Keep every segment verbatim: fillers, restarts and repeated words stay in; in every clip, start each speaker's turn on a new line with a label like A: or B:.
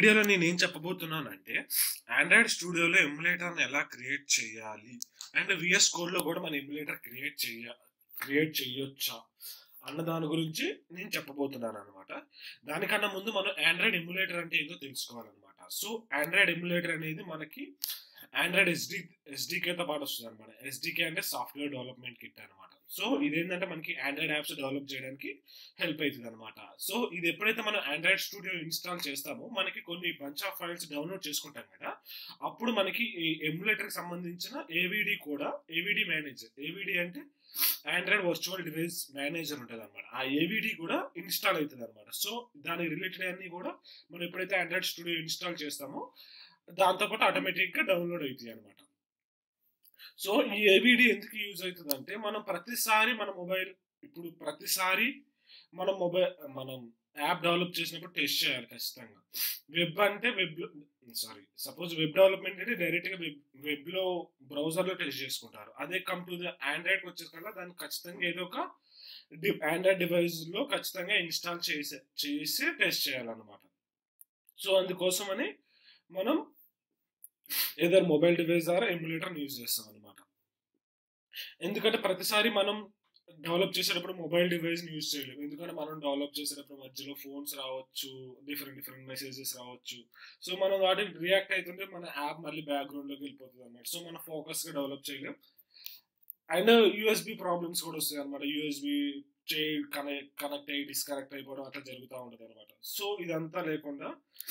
A: వీడియోలో నేనేం చెప్పబోతున్నానంటే, ఆండ్రాయిడ్ స్టూడియోలో ఎమ్యులేటర్‌ని ఎలా క్రియేట్ చేయాలి? అండ్ వీఎస్ కోడ్‌లో కూడా మన ఎమ్యులేటర్ క్రియేట్ చేయ క్రియేట్ చేయొచ్చా? అన్న దాని గురించి నేను చెప్పబోతున్నాననమాట. దానికన్నా ముందు మనం ఆండ్రాయిడ్ ఎమ్యులేటర్ అంటే ఏందో తెలుసుకోవాలనమాట. సో, ఆండ్రాయిడ్ ఎమ్యులేటర్ అనేది మనకి ఆండ్రాయిడ్ ఎస్‌డి ఎస్‌డికేతో పాటు వస్తదనమాట. ఎస్‌డికే అంటే సాఫ్ట్‌వేర్ డెవలప్‌మెంట్ కిట్ అనమాట. సో, ఇదేంటంటే మనకి ఆండ్రాయిడ్ యాప్స్ డెవలప్ చేయడానికి హెల్ప్ అయితదనమాట. సో, ఇది ఎప్పుడైతే మనం ఆండ్రాయిడ్ స్టూడియో ఇన్‌స్టాల్ చేస్తామో, మనకి కొన్ని బంచ్ ఆఫ్ ఫైల్స్ డౌన్‌లోడ్ చేసుకుంటాం కదా! అప్పుడు మనకి ఈ ఎమ్యులేటర్‌కి సంబంధించిన ఏవీడీ కూడా ఏవీడీ మేనేజర్. ఏవీడీ అంటే ఆండ్రాయిడ్ వర్చువల్ డివైస్ మేనేజర్ ఉంటదనమాట. ఆ ఏవీడీ కూడా ఇన్‌స్టాల్ అయితదనమాట. సో, దానికి రిలేటెడ్ అన్నీ కూడా మనం ఎప్పుడైతే ఆండ్రాయిడ్ స్టూడియో ఇన్‌స్టాల్ చేస్తామో, దాంతో పాటు ఆటోమేటిక్‌గా డౌన్‌లోడ్ అయితాయనమాట. సో, ఈ ఏవీడీ ఎందుకు యూజ్ అయితదంటే, మనం ప్రతిసారి మన మొబైల్ ఇప్పుడు ప్రతిసారి మనం మొబైల్ మనం యాప్ డెవలప్ చేసినప్పుడు టెస్ట్ చేయాలి ఖచ్చితంగా. వెబ్ అంటే వెబ్‌లో సారీ సపోజ్ వెబ్ డెవలప్‌మెంట్ అంటే డైరెక్ట్‌గా వెబ్ వెబ్‌లో బ్రౌజర్‌లో టెస్ట్ చేసుకుంటారు. అదే కమ్ టు ద ఆండ్రాయిడ్‌కి వచ్చేసరికల్లా దాన్ని ఖచ్చితంగా ఏదో ఒక డి ఆండ్రాయిడ్ డివైస్‌లో ఖచ్చితంగా ఇన్‌స్టాల్ చేసే చేసి టెస్ట్ చేయాలన్నమాట. సో, అందుకోసమని మనం ఎయిదర్ మొబైల్ డివైస్ ద్వారా ఎమ్యులేటర్‌ని యూజ్ చేస్తామన్నమాట. ఎందుకంటే ప్రతిసారి మనం డెవలప్ చేసేటప్పుడు మొబైల్ డివైస్‌ని యూజ్ చేయలేము. ఎందుకంటే మనం డెవలప్ చేసేటప్పుడు మధ్యలో ఫోన్స్ రావచ్చు, డిఫరెంట్ డిఫరెంట్ మెసేజెస్ రావచ్చు. సో, మనం వాటిని రియాక్ట్ అయితుంటే మన యాప్ మళ్ళీ బ్యాక్‌గ్రౌండ్‌లోకి వెళ్ళిపోతదన్నమాట. సో, మనం ఫోకస్‌గా డెవలప్ చేయలేం. అండ్ యూఎస్‌బీ ప్రాబ్లమ్స్ కూడా వస్తాయన్నమాట. యూఎస్‌బీ చే కనె కనెక్ట్ అయ్యి డిస్కనెక్ట్ అయిపోవడం అట్లా జరుగుతా ఉంటదన్నమాట. సో, ఇదంతా లేకుండా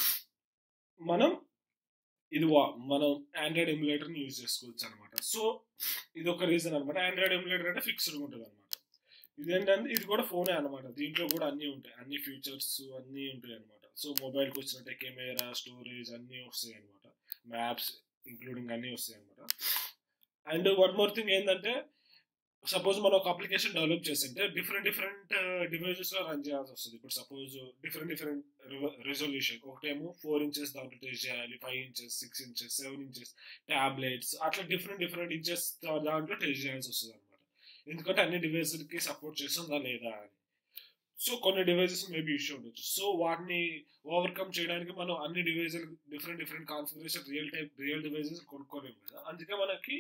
A: మనం ఇది వా మనం ఆండ్రాయిడ్ ఎమ్యులేటర్‌ని యూజ్ చేసుకోవచ్చనమాట. సో, ఇదొక రీజన్ అనమాట. ఆండ్రాయిడ్ ఎమ్యులేటర్ అంటే ఫిక్స్‌డ్‌గా ఉంటదనమాట. ఇదేంటంటే ఇది కూడా ఫోనే అనమాట. దీంట్లో కూడా అన్నీ ఉంటాయి. అన్ని ఫీచర్స్ అన్నీ ఉంటాయనమాట. సో, మొబైల్‌కి వచ్చినట్టే కెమెరా, స్టోరేజ్ అన్నీ వస్తాయనమాట. మ్యాప్స్ ఇంక్లూడింగ్ అన్నీ వస్తాయనమాట. అండ్ వన్ మోర్ థింగ్ ఏందంటే, సపోజ్ మనం ఒక అప్లికేషన్ డెవలప్ చేస్తుంటే డిఫరెంట్ డిఫరెంట్ డివైజెస్‌లో రన్ చేయాల్సొస్తది. ఇప్పుడు సపోజ్ డిఫరెంట్ డిఫరెంట్ రివ రిజల్యూషన్ ఒకటేమో ఫోర్ ఇంచెస్ దాంట్లో టెస్ట్ చేయాలి. Five inches, six inches, seven inches tablets అట్లా డిఫరెంట్ డిఫరెంట్ ఇంచెస్ దాంట్లో టెస్ట్ చేయాల్సొస్తదనమాట. ఎందుకంటే అన్ని డివైస్‌లకి సపోర్ట్ చేస్తుందా లేదా అని. సో, కొన్ని డివైసెస్ మేబీ ఇష్యూ ఉండొచ్చు. సో, వాటిని ఓవర్‌కమ్ చేయడానికి మనం అన్ని డివైజులు different different configuration real type real devices కొనుక్కోలేము కదా! అందుకే మనకి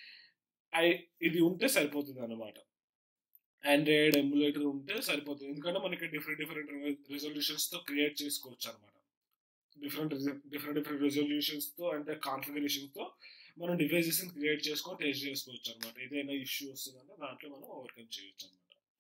A: అయి ఇది ఉంటే సరిపోతదనమాట. ఆండ్రాయిడ్ ఎమ్యులేటర్ ఉంటే సరిపోతది. ఎందుకంటే మనకి డిఫరెంట్ డిఫరెంట్ రి రిజల్యూషన్స్‌తో క్రియేట్ చేసుకోవచ్చనమాట. డిఫరెంట్ రిజ డిఫరెంట్ డిఫరెంట్ రిజల్యూషన్స్‌తో అంటే కాన్ఫిగరేషన్‌తో మనం డివైసెస్‌ని క్రియేట్ చేసుకొని టెస్ట్ చేసుకోవచ్చనమాట. ఏదైనా ఇష్యూ వస్తుందంటే దాంట్లో మనం ఓవర్‌కమ్ చేయొచ్చనమాట.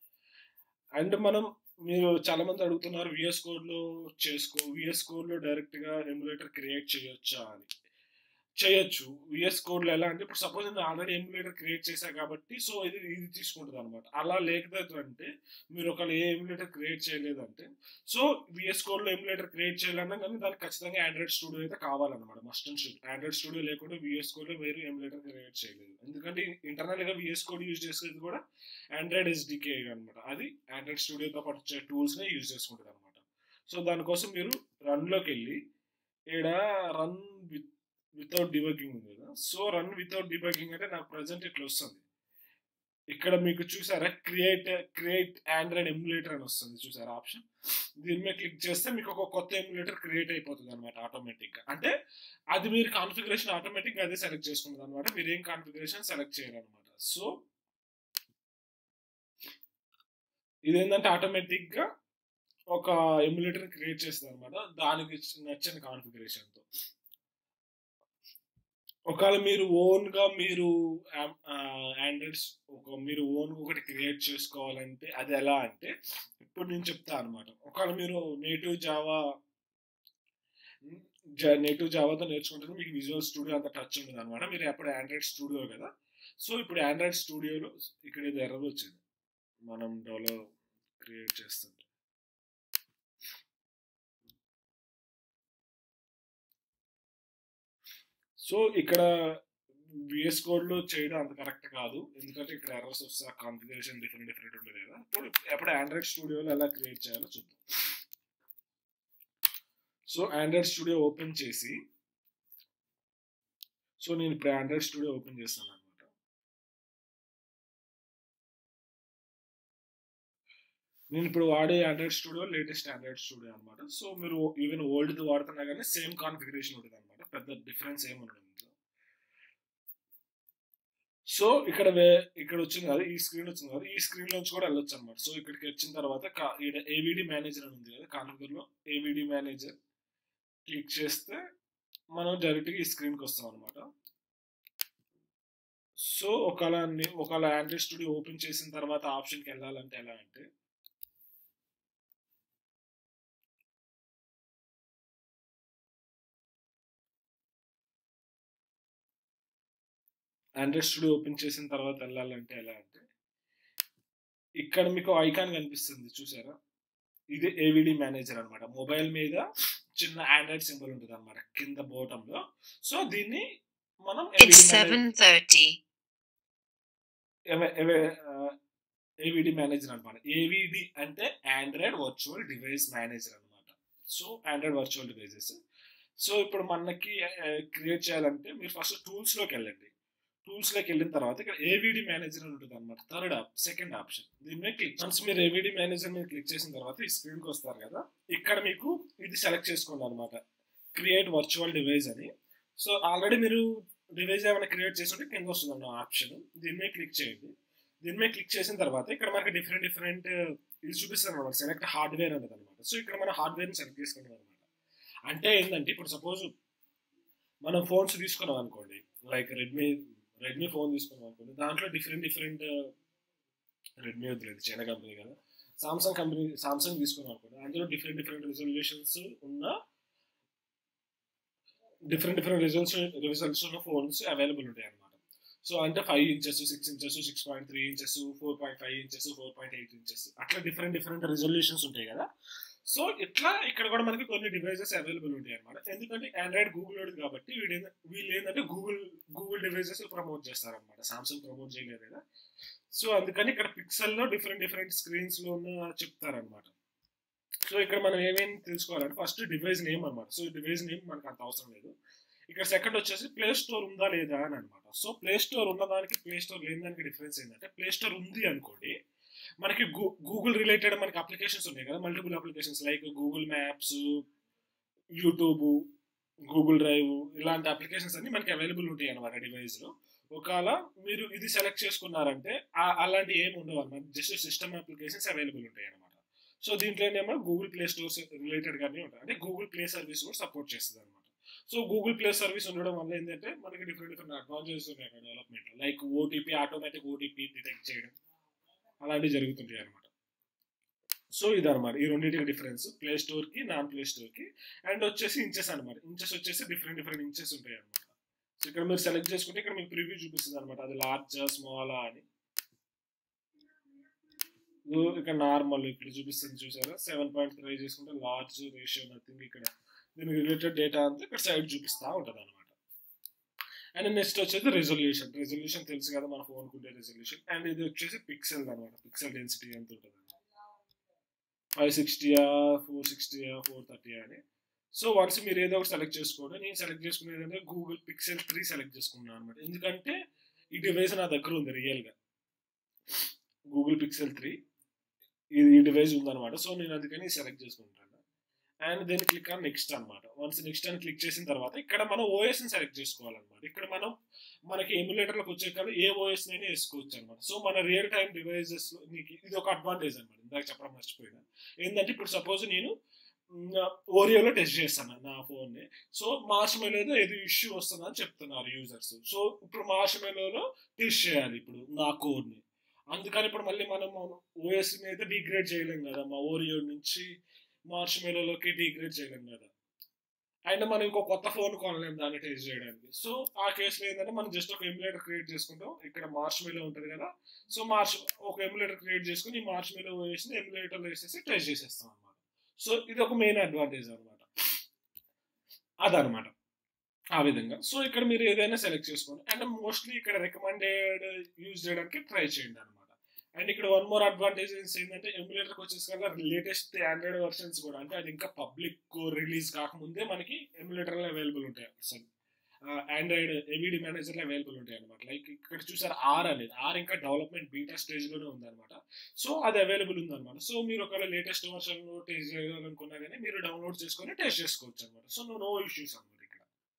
A: అండ్ మనం మీరు చాలా మంది అడుగుతున్నారు వీఎస్ కోడ్‌లో చేసుకో వీఎస్ కోడ్‌లో డైరెక్ట్‌గా ఎమ్యులేటర్ క్రియేట్ చేయొచ్చా అని. చేయొచ్చు. వీఎస్ కోడ్‌లో ఎలా అంటే ఇప్పుడు సపోజ్ నేను ఆల్రెడీ ఎమ్యులేటర్ క్రియేట్ చేశా కాబట్టి సో, ఇది ఇది తీసుకుంటదనమాట. అలా లేకపోతే అంటే మీరు ఒకవేళ ఏ ఎమ్యులేటర్ క్రియేట్ చేయలేదంటే సో, వీఎస్ కోడ్‌లో ఎమ్యులేటర్ క్రియేట్ చేయాలన్నా గానీ దానికి ఖచ్చితంగా ఆండ్రాయిడ్ స్టూడియో అయితే కావాలన్నమాట. Must and should. Android studio లేకుండా వీఎస్ కోడ్‌లో మీరు ఎమ్యులేటర్ క్రియేట్ చేయలేరు. ఎందుకంటే ఇంటర్నల్‌గా వీఎస్ కోడ్ యూజ్ చేసేది కూడా ఆండ్రాయిడ్ ఎస్‌డికే అనమాట. అది ఆండ్రాయిడ్ స్టూడియోతో పాటు వచ్చే టూల్స్‌నే యూజ్ చేసుకుంటదనమాట. సో, దానికోసం మీరు రన్‌లోకెళ్ళి ఈడ రన్ విత్ వితౌట్ డీబగ్గింగ్ ఉంది కదా! సో, రన్ వితౌట్ డీబగ్గింగ్ అంటే నాకు ప్రెజెంట్ ఇట్లొస్తుంది. ఇక్కడ మీకు చూసారా క్రియేట్ క్రియేట్ ఆండ్రాయిడ్ ఎమ్యులేటర్ అని వస్తుంది చూసారా ఆప్షన్? దీని మీద క్లిక్ చేస్తే మీకు ఒక కొత్త ఎమ్యులేటర్ క్రియేట్ అయిపోతదనమాట ఆటోమేటిక్‌గా. అంటే అది మీరు కాన్ఫిగరేషన్ ఆటోమేటిక్‌గా అదే సెలెక్ట్ చేసుకుంటదనమాట. మీరేం కాన్ఫిగరేషన్ సెలెక్ట్ చేయరనమాట. సో, ఇదేందంటే ఆటోమేటిక్‌గా ఒక ఎమ్యులేటర్‌ని క్రియేట్ చేస్తదనమాట. దానికి నచ్చిన కాన్ఫిగరేషన్‌తో. ఒకవేళ మీరు ఓన్‌గా మీరు యామ్ ఆహ్, ఆండ్రాయిడ్స్ ఒక మీరు ఓన్‌గా ఒకటి క్రియేట్ చేసుకోవాలంటే అదెలా అంటే, ఇప్పుడు నేను చెప్తా అనమాట. ఒకవేళ మీరు నేటివ్ జావా హ్మ్, జ నేటివ్ జావాతో నేర్చుకుంటే మీకు విజువల్ స్టూడియో అంత టచ్ ఉండదనమాట. మీరు అప్పుడు ఆండ్రాయిడ్ స్టూడియో కదా! సో, ఇప్పుడు ఆండ్రాయిడ్ స్టూడియోలో ఇక్కడ ఏదో ఎర్రర్ వచ్చింది. మనం డెవలప్ క్రియేట్ చేస్తుంటే. సో, ఇక్కడ వీఎస్ కోడ్‌లో చేయడం అంత కరెక్ట్ కాదు. ఎందుకంటే ఇక్కడ ఎర్రర్స్ వస్తాయి. ఆ కాన్ఫిగరేషన్ డిఫరెంట్ డిఫరెంట్ ఉంటది కదా! ఇప్పుడు ఎప్పుడు ఆండ్రాయిడ్ స్టూడియోలో ఎలా క్రియేట్ చేయాలో చూద్దాం. సో, ఆండ్రాయిడ్ స్టూడియో ఓపెన్ చేసి సో, నేను ఇప్పుడు ఆండ్రాయిడ్ స్టూడియో ఓపెన్ చేస్తాననమాట. నేను ఇప్పుడు వాడే Android studio latest Android studio అనమాట. సో మీరు ఈవెన్ ఓల్డ్ది వాడుతున్నా కానీ సేమ్ కాన్ఫిగరేషన్ ఉంటుంది అనమాట, పెద్ద డిఫరెన్స్ ఏమి ఉండదు. సో ఇక్కడ వే ఇక్కడ వచ్చింది కదా, ఈ స్క్రీన్ వచ్చింది కదా, ఈ స్క్రీన్ నుంచి కూడా వెళ్ళొచ్చు అనమాట. సో ఇక్కడికి వచ్చిన తర్వాత ఏవిడి మేనేజర్ అని ఉంది కదా కాన్ఫిగర్లో, ఏవిడి మేనేజర్ క్లిక్ చేస్తే మనం డైరెక్ట్గా ఈ స్క్రీన్కి వస్తాం అనమాట. సో ఒకవేళ ఒకవేళ ఆండ్రాయిడ్ స్టూడియో ఓపెన్ చేసిన తర్వాత ఆప్షన్కి వెళ్ళాలంటే ఎలా అంటే, ఆండ్రాయిడ్ స్టూడియో ఓపెన్ చేసిన తర్వాత వెళ్ళాలంటే ఎలా అంటే, ఇక్కడ మీకు ఐకాన్ కనిపిస్తుంది చూసారా, ఇది ఏవిడి మేనేజర్ అనమాట. మొబైల్ మీద చిన్న ఆండ్రాయిడ్ సింబల్ ఉంటుంది అనమాట కింద బోటంలో. సో దీన్ని మనం ఏవిడి మేనేజర్ అనమాట. ఏవిడి అంటే ఆండ్రాయిడ్ వర్చువల్ డివైస్ మేనేజర్ అనమాట. So Android virtual devices. So ఇప్పుడు మనకి క్రియేట్ చేయాలంటే మీరు ఫస్ట్ టూల్స్లోకి వెళ్ళండి. టూల్స్లోకి వెళ్ళిన తర్వాత ఇక్కడ ఏవిడి మేనేజర్ అని ఉంటుంది అనమాట, థర్డ్ ఆప్ సెకండ్ ఆప్షన్. దీని మీద క్లిక్ వన్స్ మీరు ఏవిడి మేనేజర్ మీద క్లిక్ చేసిన తర్వాత ఈ స్క్రీన్కి వస్తారు కదా, ఇక్కడ మీకు ఇది సెలెక్ట్ చేసుకోండి అనమాట, క్రియేట్ వర్చువల్ డివైస్ అని. సో ఆల్రెడీ మీరు డివైస్ ఏమైనా క్రియేట్ చేస్తుంటే కింద వస్తుంది అన్న ఆప్షన్, దీని మీద క్లిక్ చేయండి. దీని మీద క్లిక్ చేసిన తర్వాత ఇక్కడ మనకి డిఫరెంట్ డిఫరెంట్ ఇది చూపిస్తారు అనమాట, సెలెక్ట్ హార్డ్వేర్ అనేది అనమాట. సో ఇక్కడ మనం హార్డ్వేర్ని సెలెక్ట్ చేసుకున్నాం అనమాట. అంటే ఏంటంటే ఇప్పుడు సపోజ్ మనం ఫోన్స్ తీసుకున్నాం అనుకోండి, లైక్ రెడ్మీ రెడ్మీ ఫోన్ తీసుకున్నాం అనుకోండి, దాంట్లో డిఫరెంట్ డిఫరెంట్ రెడ్మీ వద్దులేదు చైనా కంపెనీ కదా, సామ్సంగ్ కంపెనీ సామ్సంగ్ తీసుకున్నాం అనుకోండి, అందులో డిఫరెంట్ డిఫరెంట్ రిజల్యూషన్స్ ఉన్న డిఫరెంట్ డిఫరెంట్ రిజల్ట్స్ రిజల్ట్స్ ఉన్న ఫోన్స్ అవైలబుల్ ఉంటాయి అనమాట. సో అంటే five inches six inches six point three inches four point five inches four point eight inches అట్లా డిఫరెంట్ డిఫరెంట్ రిజల్యూషన్స్ ఉంటాయి కదా. సో ఇట్లా ఇక్కడ కూడా మనకి కొన్ని డివైజెస్ అవైలబుల్ ఉంటాయి అనమాట. ఎందుకంటే ఆండ్రాయిడ్ గూగుల్ ఉంది కాబట్టి వీళ్ళు వీళ్ళు ఏంటంటే గూగుల్ గూగుల్ డివైజెస్ ప్రమోట్ చేస్తారనమాట, సామ్సంగ్ ప్రమోట్ చేయలేదు కదా. సో అందుకని ఇక్కడ పిక్సెల్లో డిఫరెంట్ డిఫరెంట్ స్క్రీన్స్లో ఉన్న చెప్తారనమాట. సో ఇక్కడ మనం ఏమేమి తెలుసుకోవాలంటే ఫస్ట్ డివైస్ నేమ్ అనమాట. సో డివైస్ నేమ్ మనకు అంత అవసరం లేదు. ఇక్కడ సెకండ్ వచ్చేసి ప్లే స్టోర్ ఉందా లేదా అని అనమాట. సో ప్లే స్టోర్ ఉన్నదానికి ప్లే స్టోర్ లేని దానికి డిఫరెన్స్ ఏంటంటే, ప్లే స్టోర్ ఉంది అనుకోండి మనకి గూ గూగుల్ రిలేటెడ్ మనకి అప్లికేషన్స్ ఉన్నాయి కదా, multiple applications like Google maps, YouTube, Google drive, ఇలాంటి అప్లికేషన్స్ అన్ని మనకి అవైలబుల్ ఉంటాయి అనమాట డివైస్లో. ఒకవేళ మీరు ఇది సెలెక్ట్ చేసుకున్నారంటే అలాంటి ఏమి ఉండవు అనమాట, జస్ట్ సిస్టమ్ అప్లికేషన్స్ అవైలబుల్ ఉంటాయి అనమాట. సో దీంట్లోనేమో గూగుల్ ప్లే స్టోర్స్ రిలేటెడ్గానే ఉంటాయి, అంటే గూగుల్ ప్లే సర్వీస్ కూడా సపోర్ట్ చేస్తుంది అనమాట. సో గూగుల్ ప్లే సర్వీస్ ఉండడం వల్ల ఏంటంటే మనకి డిఫరెంట్ డిఫరెంట్ అడ్వాంటేజెస్ ఉన్నాయి development, like OTP automatic OTP detect చేయడం అలాంటివి జరుగుతుంటాయి అనమాట. సో ఇదనమాట ఈ రెండింటికి డిఫరెన్స్, ప్లే స్టోర్కి నాన్ ప్లే స్టోర్కి. అండ్ వచ్చేసి ఇంచెస్ అనమాట, ఇంచెస్ వచ్చేసి డిఫరెంట్ డిఫరెంట్ ఇంచెస్ ఉంటాయి అనమాట. సో ఇక్కడ మీరు సెలెక్ట్ చేసుకుంటే ఇక్కడ మీకు ప్రివ్యూ చూపిస్తుంది అనమాట, అది లార్జా స్మాలా అని. ఇక్కడ నార్మల్ ఇక్కడ చూపిస్తుంది చూసారా, సెవెన్ పాయింట్ త్రీ చేసుకుంటే లార్జ్ రేషియో నథింగ్, ఇక్కడ దీనికి రిలేటెడ్ డేటా అంతా ఇక్కడ సైడ్ చూపిస్తూ ఉంటుంది అనమాట. అండ్ నెక్స్ట్ వచ్చేసి రెజల్యూషన్. రెజల్యూషన్ తెలుసు కదా మన ఫోన్కి ఉండే రెజల్యూషన్. అండ్ ఇది వచ్చేసి పిక్సెల్ అనమాట, పిక్సెల్ డెన్సిటీ ఎంత ఉంటుంది, ఫైవ్ సిక్స్టీయా ఫోర్ సిక్స్టీయా ఫోర్ థర్టీయా అని. సో వన్స్ మీరు ఏదో ఒకటి సెలెక్ట్ చేసుకోండి. నేను సెలెక్ట్ చేసుకునేది అంటే గూగుల్ పిక్సెల్ త్రీ సెలెక్ట్ చేసుకున్నాను అనమాట, ఎందుకంటే ఈ డివైస్ నా దగ్గర ఉంది రియల్గా, గూగుల్ పిక్సెల్ త్రీ ఇది ఈ డివైస్ ఉందన్నమాట. సో నేను అందుకని సెలెక్ట్ చేసుకుంటాను. అండ్ దీన్ని క్లిక్ ఆన్ నెక్స్ట్ అనమాట. వన్స్ నెక్స్ట్ అని క్లిక్ చేసిన తర్వాత ఇక్కడ మనం ఓఎస్ని సెలెక్ట్ చేసుకోవాలన్నమాట. ఇక్కడ మనం మనకి ఎమ్యులేటర్లకు వచ్చే కాదు ఏ ఓఎస్ నైనా వేసుకోవచ్చు అనమాట. సో మన రియల్ టైమ్ డివైజెస్ నీకు ఇది ఒక అడ్వాంటేజ్ అనమాట, ఇందాక చెప్పడం మర్చిపోయినా. ఏంటంటే ఇప్పుడు సపోజ్ నేను ఓరియోలో టెస్ట్ చేస్తాను నా ఫోన్ని. సో మార్చ్ మెలోలో ఏదో ఇష్యూ వస్తుందని అని చెప్తున్నారు యూజర్స్. సో ఇప్పుడు మార్చ్ మెలోలో టెస్ట్ చేయాలి ఇప్పుడు నా కోడ్ని. అందుకని ఇప్పుడు మళ్ళీ మనం ఓఎస్ని అయితే డిగ్రేడ్ చేయలేం కదా, మా ఓరియో నుంచి మార్చ్ మెలోలోకి డిగ్రేడ్ చేయలేం కదా. అండ్ మనం ఇంకో కొత్త ఫోన్ కొనలేము దాన్ని టెస్ట్ చేయడానికి. సో ఆ కేసులో ఏంటంటే మనం జస్ట్ ఒక ఎమ్యులేటర్ క్రియేట్ చేసుకుంటాం. ఇక్కడ మార్చ్ మెలో ఉంటుంది కదా, సో మార్చ్ ఒక ఎమ్యులేటర్ క్రియేట్ చేసుకుని ఈ మార్చ్ మెలో వేసి ఎమ్యులేటర్లో వేసేసి టెస్ట్ చేసేస్తాం అనమాట. సో ఇది ఒక మెయిన్ అడ్వాంటేజ్ అనమాట, అదనమాట ఆ విధంగా. సో ఇక్కడ మీరు ఏదైనా సెలెక్ట్ చేసుకోండి. అండ్ మోస్ట్లీ ఇక్కడ రికమెండెడ్ యూజ్ చేయడానికి ట్రై చేయండి అనమాట. అండ్ ఇక్కడ వన్ మోర్ అడ్వాంటేజ్ ఏంటంటే ఎమ్యులేటర్కి వచ్చేసి కదా లేటెస్ట్ ఆండ్రాయిడ్ వర్షన్స్ కూడా, అంటే అది ఇంకా పబ్లిక్ రిలీజ్ కాకముందే మనకి ఎమ్యులేటర్లో అవైలబుల్ ఉంటాయి అసలు ఆండ్రాయిడ్ ఏవిడి మేనేజర్లో అవైలబుల్ ఉంటాయి అనమాట. లైక్ ఇక్కడ చూసారు ఆర్ అనేది, ఆర్ ఇంకా డెవలప్మెంట్ బీటా స్టేజ్లోనే ఉందన్నమాట. సో అది అవైలబుల్ ఉందన్నమాట. సో మీరు ఒకవేళ లేటెస్ట్ వర్షన్లో టెస్ట్ చేయాలనుకున్నా కానీ మీరు డౌన్లోడ్ చేసుకొని టెస్ట్ చేసుకోవచ్చు అనమాట. సో నో ఇష్యూస్ అనమాట ఇక్కడ.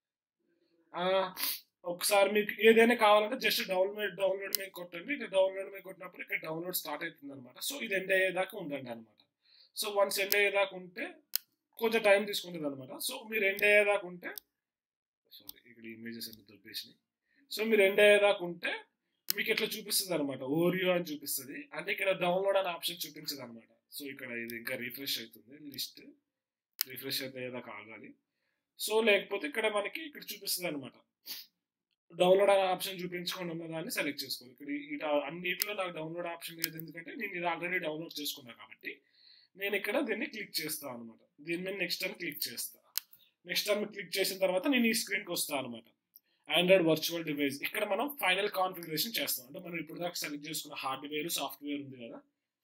A: ఆ, ఒకసారి మీకు ఏదైనా కావాలంటే జస్ట్ డౌన్లోడ్ డౌన్లోడ్ మీద కొట్టండి. ఇక్కడ డౌన్లోడ్ మీద కొట్టినప్పుడు ఇక్కడ డౌన్లోడ్ స్టార్ట్ అవుతుంది అనమాట. సో ఇది ఎండ్ అయ్యేదాకా ఉండండి అనమాట. సో వన్స్ ఎండ్ అయ్యేదాకా ఉంటే కొంచెం టైం తీసుకుంటుంది అనమాట. సో మీరు ఎండ్ అయ్యేదాకా ఉంటే, సారీ ఇక్కడ ఇమేజెస్ అన్ని దొబ్బేసినాయి. సో మీరు ఎండ్ అయ్యేదాకా ఉంటే మీకు ఇట్లా చూపిస్తుంది అనమాట, ఓరియో అని చూపిస్తుంది. అంటే ఇక్కడ డౌన్లోడ్ అనే ఆప్షన్ చూపించదు అనమాట. సో ఇక్కడ ఇది ఇంకా రిఫ్రెష్ అవుతుంది, లిస్ట్ రిఫ్రెష్ అయ్యేదాకా ఆగాలి. సో లేకపోతే ఇక్కడ మనకి ఇక్కడ చూపిస్తుంది అనమాట, డౌన్లోడ్ అనే ఆప్షన్ చూపించుకొని ఉన్నదాన్ని సెలెక్ట్ చేసుకోవాలి. ఇక్కడ ఇట అన్నిటిలో నాకు డౌన్లోడ్ ఆప్షన్ లేదు, ఎందుకంటే నేను ఇది ఆల్రెడీ డౌన్లోడ్ చేసుకున్నా కాబట్టి నేను ఇక్కడ దీన్ని క్లిక్ చేస్తాను అనమాట. దీని మీద నెక్స్ట్ టైం క్లిక్ చేస్తా. నెక్స్ట్ టైం క్లిక్ చేసిన తర్వాత నేను ఈ స్క్రీన్కి వస్తాను అనమాట. ఆండ్రాయిడ్ వర్చువల్ డివైస్, ఇక్కడ మనం ఫైనల్ కాన్ఫిగరేషన్ చేస్తాం. అంటే మనం ఇప్పుడు దాకా సెలెక్ట్ చేసుకున్న హార్డ్వేర్ సాఫ్ట్వేర్ ఉంది కదా.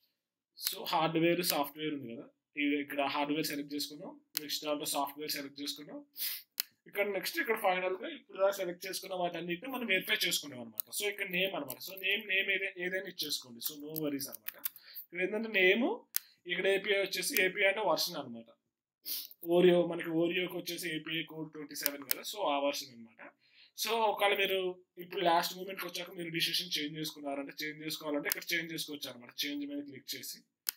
A: సో హార్డ్వేర్ సాఫ్ట్వేర్ ఉంది కదా, ఇక్కడ హార్డ్వేర్ సెలెక్ట్ చేసుకున్నాం. నెక్స్ట్ దాంట్లో సాఫ్ట్వేర్ సెలెక్ట్ చేసుకున్నాం. ఇక్కడ నెక్స్ట్ ఇక్కడ ఫైనల్గా ఇప్పుడు దాకా సెలెక్ట్ చేసుకున్న వాటన్నిటిని మనం వెరిఫై చేసుకున్నాం అనమాట. సో ఇక్కడ నేమ్ అనమాట. సో నేమ్ నేమ్ ఏదైనా ఏదైనా ఇచ్చేసుకోండి. సో నో వరీస్ అనమాట. ఇక్కడ ఏంటంటే నేము, ఇక్కడ ఏపీఐ వచ్చేసి ఏపీఐ అంటే వర్షన్ అనమాట. ఓరియో మనకి ఓరియోకి వచ్చేసి ఏపీఐ కోడ్ ట్వంటీ సెవెన్ కదా, సో ఆ వర్షన్ అనమాట. సో ఒకవేళ మీరు ఇప్పుడు లాస్ట్ మూమెంట్కి వచ్చాక మీరు డిసిషన్ చేంజ్ చేసుకున్నారంటే చేంజ్ చేసుకోవాలంటే ఇక్కడ చేంజ్ చేసుకోవచ్చు అనమాట. చేంజ్ మీద క్లిక్ చేసి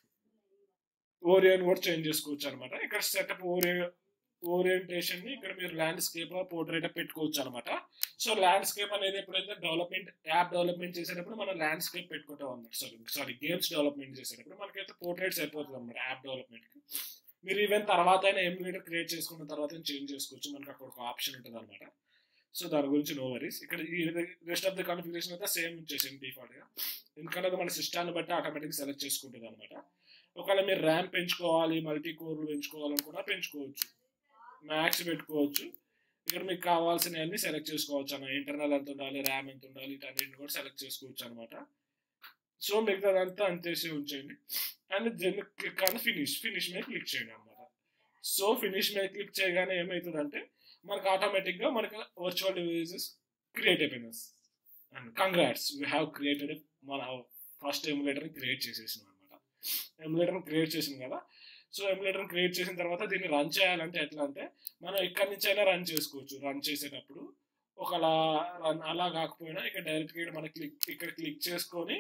A: ఓరియోని కూడా చేంజ్ చేసుకోవచ్చు అనమాట. ఇక్కడ సెటప్ ఓరియో ఓరియంటేషన్ ని ఇక్కడ మీరు ల్యాండ్స్కేప్ పోర్ట్రేట్ పెట్టుకోవచ్చు అనమాట. సో ల్యాండ్స్కేప్ అనేది ఎప్పుడైతే డెవలప్మెంట్ యాప్ డెవలప్మెంట్ చేసేటప్పుడు మనం ల్యాండ్స్కేప్ పెట్టుకుంటాం అనమాట. సారీ సారీ గేమ్స్ డెవలప్మెంట్ చేసేటప్పుడు మనకైతే పోర్ట్రేట్ సరిపోతుంది అనమాట యాప్ డెవలప్మెంట్కి. మీరు ఈవెన్ తర్వాత అయినా ఎమ్యులేటర్ క్రియేట్ చేసుకున్న తర్వాత చేంజ్ చేసుకోవచ్చు, మనకి అక్కడ ఒక ఆప్షన్ ఉంటుంది అనమాట. సో దాని గురించి నో వరీస్. ఇక్కడ ఈ రెస్ట్ ఆఫ్ ద కాన్ఫిగరేషన్ అయితే సేమ్ వచ్చేసింది డిఫాల్ట్గా, ఎందుకంటే అది మన సిస్టాన్ని బట్టి ఆటోమేటిక్గా సెలెక్ట్ చేసుకుంటుంది అనమాట. ఒకవేళ మీరు ర్యామ్ పెంచుకోవాలి, మల్టీ కోర్లు పెంచుకోవాలనుకున్నా పెంచుకోవచ్చు, మ్యాక్స్ పెట్టుకోవచ్చు. ఇక్కడ మీకు కావాల్సినవన్నీ సెలెక్ట్ చేసుకోవచ్చు అన్న, ఇంటర్నల్ ఎంత ఉండాలి, ర్యామ్ ఎంత ఉండాలి, వీటన్నిటిని కూడా సెలెక్ట్ చేసుకోవచ్చు అనమాట. సో మిగతాదంతా అంతేసి ఉంచేయండి. And then click on finish, finish మీద క్లిక్ చేయండి అనమాట. సో ఫినిష్ మీద క్లిక్ చేయగానే ఏమవుతుందంటే మనకు ఆటోమేటిక్గా మనకు వర్చువల్ డివైజెస్ క్రియేట్ అయిపోయినాయి. And congrats, we have created, మన ఫస్ట్ ఎమ్యులేటర్ని క్రియేట్ చేసేసినాం అనమాట. ఎమ్యులేటర్ని క్రియేట్ చేసింది కదా. సో ఎమ్యులేటర్ని క్రియేట్ చేసిన తర్వాత దీన్ని రన్ చేయాలంటే ఎట్లా అంటే మనం ఎక్కడి నుంచి అయినా రన్ చేసుకోవచ్చు. రన్ చేసేటప్పుడు ఒకలా రన్ అలా కాకపోయినా ఇక్కడ డైరెక్ట్గా మన క్లిక్ ఇక్కడ క్లిక్ చేసుకొని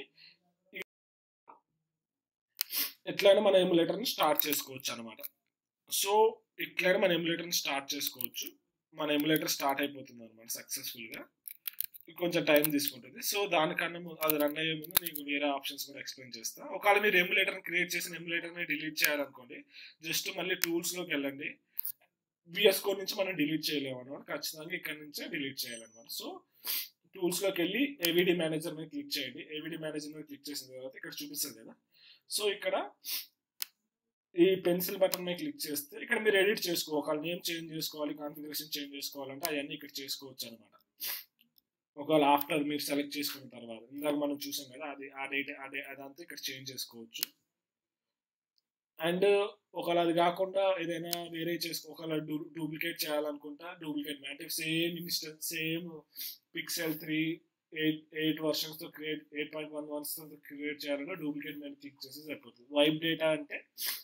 A: ఎట్లయినా మన ఎమ్యులేటర్ని స్టార్ట్ చేసుకోవచ్చు అనమాట. సో ఇట్లయినా మన ఎమ్యులేటర్ని స్టార్ట్ చేసుకోవచ్చు. మన ఎమ్యులేటర్ స్టార్ట్ అయిపోతుంది అనమాట సక్సెస్ఫుల్గా. కొంచెం టైం తీసుకుంటుంది. సో దానికన్నా అది రన్ అయ్యే ముందు నీకు వేరే ఆప్షన్స్ కూడా ఎక్స్ప్లెయిన్ చేస్తా. ఒకవేళ మీరు ఎమ్యులేటర్ని క్రియేట్ చేసిన ఎమ్యులేటర్ని డిలీట్ చేయాలనుకోండి, జస్ట్ మళ్ళీ టూల్స్లోకి వెళ్ళండి. విఎస్ కోడ్ నుంచి మనం డిలీట్ చేయలేము అనమాట, ఖచ్చితంగా ఇక్కడ నుంచే డిలీట్ చేయాలన్నమాట. సో టూల్స్లోకి వెళ్ళి ఏవిడి మేనేజర్ మీద క్లిక్ చేయండి. ఏవిడి మేనేజర్ మీద క్లిక్ చేసిన తర్వాత ఇక్కడ చూపిస్తుంది కదా. సో ఇక్కడ ఈ పెన్సిల్ బటన్ మీద క్లిక్ చేస్తే ఇక్కడ మీరు ఎడిట్ చేసుకో, ఒకవేళ నేమ్ చేంజ్ చేసుకోవాలి, కాన్ఫిగరేషన్ చేంజ్ చేసుకోవాలంటే అవన్నీ ఇక్కడ చేసుకోవచ్చు అనమాట. ఒకవేళ ఆఫ్టర్ మీరు సెలెక్ట్ చేసుకున్న తర్వాత ఇందాక మనం చూసాం కదా, అది ఆ డేట్ అదే అదంతా ఇక్కడ చేంజ్ చేసుకోవచ్చు. అండ్ ఒకవేళ అది కాకుండా ఏదైనా వేరే చేసుకో, ఒకవేళ డూ డూప్లికేట్ చేయాలనుకుంటా డూప్లికేట్ అంటే same instance same pixel three eight eight వర్షన్స్తో క్రియేట్ ఎయిట్ పాయింట్ వన్ వర్షన్స్తో క్రియేట్ చేయాలంటే డూప్లికేట్ మీద క్లిక్ చేస్తే సరిపోతుంది. వైప్ డేటా అంటే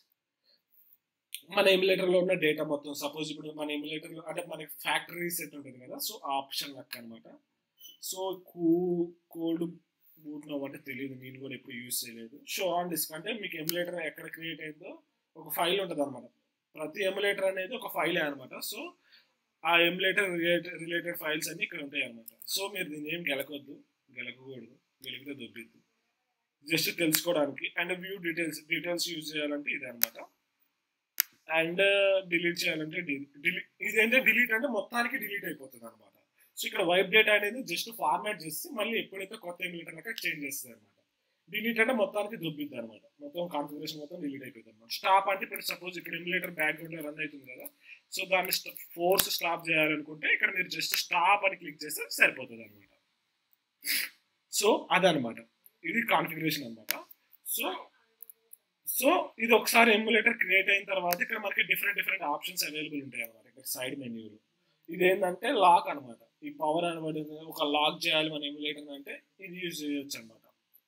A: మన ఎమ్యులేటర్లో ఉన్న డేటా మొత్తం, సపోజ్ ఇప్పుడు మన ఎమ్యులేటర్లో అంటే మనకి ఫ్యాక్టరీ సెట్ ఉంటుంది కదా, సో ఆ ఆప్షన్ లెక్క అనమాట. సో కూ కోల్డ్ బూట్ నో అంటే తెలియదు, నేను కూడా ఎప్పుడు యూజ్ చేయలేదు. షో ఆన్ డిస్క్ అంటే మీకు ఎమ్యులేటర్ ఎక్కడ క్రియేట్ అయిందో ఒక ఫైల్ ఉంటుంది అనమాట. ప్రతి ఎమ్యులేటర్ అనేది ఒక ఫైలే అనమాట. సో ఆ ఎమ్యులేటర్ రిలేటెడ్ రిలేటెడ్ ఫైల్స్ అన్ని ఇక్కడ ఉంటాయి అనమాట. సో మీరు దీన్ని ఏం గెలకొద్దు, గెలకకూడదు, గెలిగితే దొబ్బిద్దు, జస్ట్ తెలుసుకోవడానికి. And view details details use చేయాలంటే ఇది అనమాట. అండ్ డిలీట్ చేయాలంటే డిలీట్, ఇదేంటే డిలీట్ అంటే మొత్తానికి డిలీట్ అయిపోతుంది అనమాట. సో ఇక్కడ వైప్ డేటా అనేది జస్ట్ ఫార్మాట్ చేసి మళ్ళీ ఎప్పుడైతే కొత్త ఎమ్యులేటర్ లెక్క చేంజ్ చేస్తుంది అనమాట. డిలీట్ అంటే మొత్తానికి దొబ్బిద్ది అనమాట, మొత్తం కాన్ఫిగరేషన్ మొత్తం డిలీట్ అయిపోతుంది అనమాట. స్టాప్ అంటే ఇప్పుడు సపోజ్ ఇక్కడ ఎమ్యులేటర్ బ్యాక్గ్రౌండ్లో రన్ అవుతుంది కదా, సో దాన్ని ఫోర్స్ స్టాప్ చేయాలనుకుంటే ఇక్కడ మీరు జస్ట్ స్టాప్ అని క్లిక్ చేస్తే సరిపోతుంది అనమాట. సో అదనమాట, ఇది కాన్ఫిగరేషన్ అనమాట. సో సో ఇది ఒకసారి ఎమ్యులేటర్ క్రియేట్ అయిన తర్వాత ఇక్కడ మనకి డిఫరెంట్ డిఫరెంట్ ఆప్షన్స్ అవైలబుల్ ఉంటాయి అనమాట. ఇక్కడ సైడ్ మెన్యూలో ఇదేంటంటే లాక్ అనమాట. ఈ పవర్ అనబడింది ఒక లాక్ చేయాలి మన ఎమ్యులేటర్ అంటే ఇది యూజ్ చేయొచ్చు అనమాట.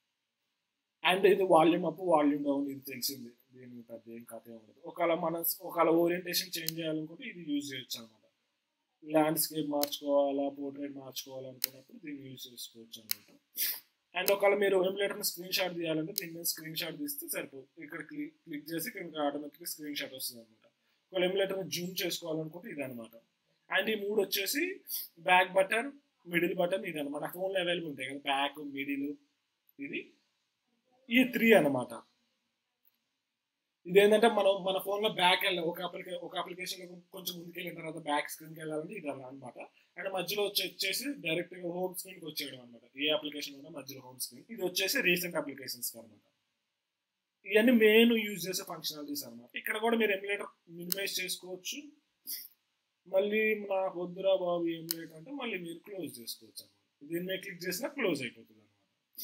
A: అండ్ ఇది వాల్యూమ్ అప్ వాల్యూమ్ డౌన్ ఇది తెలిసింది, దీని పెద్ద ఏం కథ ఉండదు. ఒకవేళ మన ఒకవేళ ఓరియంటేషన్ చేంజ్ చేయాలనుకుంటే ఇది యూజ్ చేయొచ్చు అనమాట. ల్యాండ్స్కేప్ మార్చుకోవాలా పోర్ట్రేట్ మార్చుకోవాలనుకున్నప్పుడు దీన్ని యూజ్ చేసుకోవచ్చు అనమాట. అండ్ ఒకవేళ మీరు ఎమ్యులేటర్ని స్క్రీన్ షాట్ తీయాలంటే దీన్ని స్క్రీన్ షాట్ తీస్తే సరిపోతుంది. ఇక్కడ క్లిక్ క్లిక్ చేసి ఇక్కడ ఆటోమేటిక్గా స్క్రీన్ షాట్ వస్తుంది అనమాట. ఒకవేళ ఎమ్యులేటర్ని జూమ్ చేసుకోవాలనుకుంటే ఇది అనమాట. అండ్ ఈ మూడు వచ్చేసి బ్యాక్ బటన్ మిడిల్ బటన్ ఇది అనమాట. ఫోన్లో అవైలబుల్ ఉంటాయి కదా, బ్యాక్ మిడిల్ ఇది ఈ త్రీ అనమాట. ఇదేంటంటే మనం మన ఫోన్లో బ్యాక్ వెళ్ళాలి, ఒక అప్లికే ఒక అప్లికేషన్లో కొంచెం ముందుకు వెళ్ళిన తర్వాత బ్యాక్ స్క్రీన్కి వెళ్ళాలంటే ఇది అలా అనమాట. అండ్ మధ్యలో వచ్చి వచ్చేసి డైరెక్ట్గా హోమ్ స్క్రీన్కి వచ్చేయడం అనమాట. ఏ అప్లికేషన్ ఉన్నా మధ్యలో హోమ్ స్క్రీన్. ఇది వచ్చేసి రీసెంట్ అప్లికేషన్స్కి అనమాట. ఇవన్నీ మెయిన్ యూజ్ చేసే ఫంక్షనాలిటీస్ అనమాట. ఇక్కడ కూడా మీరు ఎమ్యులేటర్ మినిమైజ్ చేసుకోవచ్చు. మళ్ళీ నాకు వద్దురా బాబు ఎమ్యులేటర్ అంటే మళ్ళీ మీరు క్లోజ్ చేసుకోవచ్చు అనమాట. దీని మీద క్లిక్ చేసినా క్లోజ్ అయిపోతుంది అనమాట.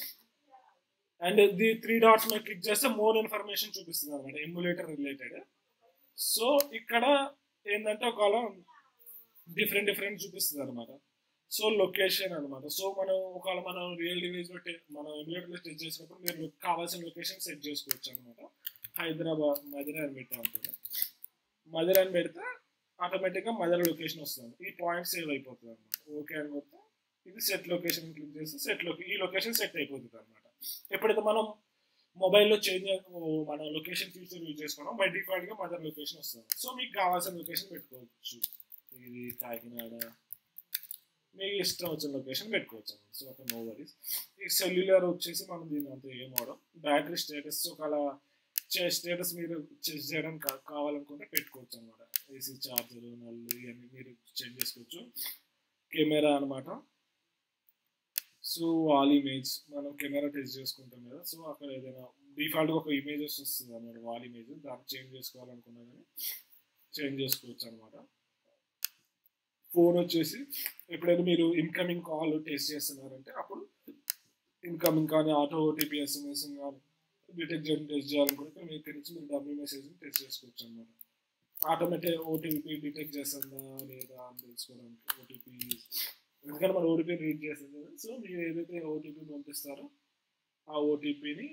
A: అండ్ ది త్రీ డాట్స్ మీద క్లిక్ చేస్తే మోర్ ఇన్ఫర్మేషన్ చూపిస్తుంది అనమాట ఎమ్యులేటర్ రిలేటెడ్. సో ఇక్కడ ఏంటంటే ఒకవేళ డిఫరెంట్ డిఫరెంట్ చూపిస్తుంది అనమాట. సో లొకేషన్ అనమాట. సో మనం ఒకవేళ మనం రియల్ డివైస్లో మనం ఎమ్యులేటర్లో టెస్ట్ చేసినప్పుడు మీరు కావాల్సిన లొకేషన్ సెట్ చేసుకోవచ్చు అనమాట. హైదరాబాద్ మధుర అని పెట్టాం అనుకోండి, మధుర అని పెడితే ఆటోమేటిక్గా మదర్ లొకేషన్ వస్తుంది. ఈ పాయింట్ సేవ్ అయిపోతుంది అనమాట. ఓకే అని కొడితే ఇది సెట్ లొకేషన్ క్లిక్ చేస్తే సెట్ లొకే ఈ లొకేషన్ సెట్ అయిపోతుంది అనమాట. ఎప్పుడైతే మనం మొబైల్లో చేంజ్ మన లొకేషన్ ఫీచర్ యూజ్ చేసుకున్నాం బై డిఫాల్ట్గా మదర్ లొకేషన్ వస్తుంది. సో మీకు కావాల్సిన లొకేషన్ పెట్టుకోవచ్చు. ఇది కాకినాడ, మీకు ఇష్టం వచ్చిన లొకేషన్ పెట్టుకోవచ్చు అనమాట. సో అక్కడ నో వరీస్. ఈ సెల్యులర్ వచ్చేసి మనం దీని అంతా ఏం అవడం. బ్యాటరీ స్టేటస్ ఒకవేళ స్టేటస్ మీరు చెక్ చేయడానికి కావాలనుకుంటే పెట్టుకోవచ్చు అనమాట. ఏసీ చార్జర్ నల్లు ఇవన్నీ మీరు చేంజ్ చేసుకోవచ్చు. కెమెరా అనమాట. సో వాల్ ఇమేజ్ మనం కెమెరా టెస్ట్ చేసుకుంటాం కదా, సో అక్కడ ఏదైనా డిఫాల్ట్గా ఒక ఇమేజెస్ వస్తుంది అనమాట, వాల్ ఇమేజ్. దాన్ని చేంజ్ చేసుకోవాలనుకున్నా కానీ చేంజ్ చేసుకోవచ్చు అనమాట. ఫోన్ వచ్చేసి ఎప్పుడైనా మీరు ఇన్కమింగ్ కాల్ టెస్ట్ చేస్తున్నారంటే అప్పుడు ఇన్కమింగ్ కానీ ఆటో ఓటీపీ ఎస్ఎంఎస్ కానీ డిటెక్ట్ చేయడం టెస్ట్ చేయాలనుకుంటే మీరు ఇక్కడ నుంచి మీరు డబ్ల్యూ మెసేజ్ని టెస్ట్ చేసుకోవచ్చు అనమాట. ఆటోమేటిక్ ఓటీపీ డిటెక్ట్ చేస్తుందా లేదా అని తెలుసుకోవడానికి ఓటీపీ, ఎందుకంటే మన ఓటీపీ రీడ్ చేస్తుంది కదా. సో మీరు ఏదైతే ఓటీపీ పంపిస్తారో ఆ ఓటీపీని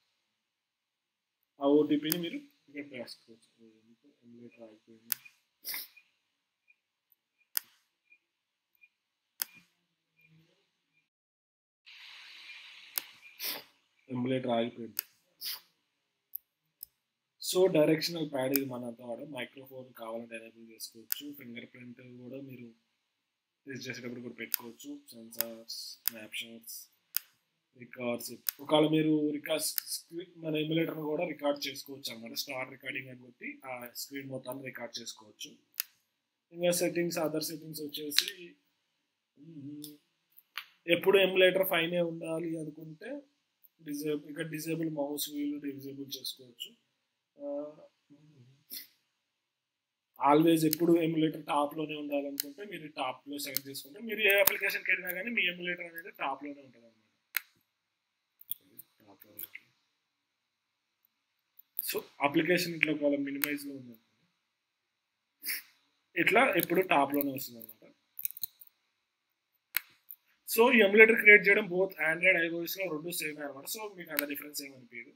A: ఆ ఓటీపీని మీరు ఇక్కడ రాసుకోవచ్చు. ఎమ్యులేటర్ ఆగిపోయింది. ఎమ్యులేటర్ ఆగిపోయింది. సో డైరెక్షనల్ ప్యాడ్ ఇది మనంతా వాడు. మైక్రోఫోన్ కావాలంటే ఎనేబుల్ చేసుకోవచ్చు. ఫింగర్ ప్రింట్ కూడా మీరు టెస్ట్ చేసేటప్పుడు కూడా పెట్టుకోవచ్చు. Sensors, snap shots, records. ఒకవేళ మీరు రికార్డ్ మన ఎమ్యులేటర్ని కూడా రికార్డ్ చేసుకోవచ్చు అనమాట. స్టార్ రికార్డింగ్ అని బట్టి ఆ స్క్రీన్ మొత్తాన్ని రికార్డ్ చేసుకోవచ్చు. ఇంకా సెట్టింగ్స్, అదర్ సెట్టింగ్స్ వచ్చేసి ఎప్పుడు ఎమ్యులేటర్ ఫైనే ఉండాలి అనుకుంటే డిజేబుల్ ఇక్కడ డిజేబుల్ మౌస్ వీల్ డిజేబుల్ చేసుకోవచ్చు. ఆల్వేస్ ఎప్పుడు ఎమ్యులేటర్ టాప్లోనే ఉండాలనుకుంటే మీరు టాప్లో సెలెక్ట్ చేసుకుంటే మీరు ఏ అప్లికేషన్కి వెళ్ళినా కానీ మీ ఎమ్యులేటర్ అనేది టాప్లోనే ఉంటుంది అనమాట. సో అప్లికేషన్ ఇట్లా ఒకవేళ మినిమైజ్లో ఉంది ఇట్లా ఎప్పుడు టాప్లోనే వస్తుంది అనమాట. సో ఈ ఎమ్యులేటర్ క్రియేట్ చేయడం బోత్ ఆండ్రాయిడ్ ఐఓఎస్లో రెండు సేమ్ అనమాట. సో మీకు అంత డిఫరెన్స్ ఏమనిపించదు.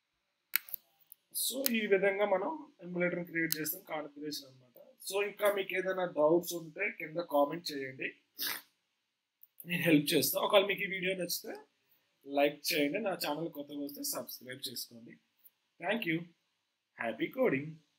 A: సో ఈ విధంగా మనం ఎమ్యులేటర్ క్రియేట్ చేస్తాం కాన్ఫిగరేషన్ అనమాట. సో ఇంకా మీకు ఏదైనా డౌట్స్ ఉంటే కింద కామెంట్ చేయండి, నేను హెల్ప్ చేస్తాను. ఒకవేళ మీకు ఈ వీడియో నచ్చితే లైక్ చేయండి, నా ఛానల్ కొత్తగా వస్తే సబ్స్క్రైబ్ చేసుకోండి. Thank you. Happy coding.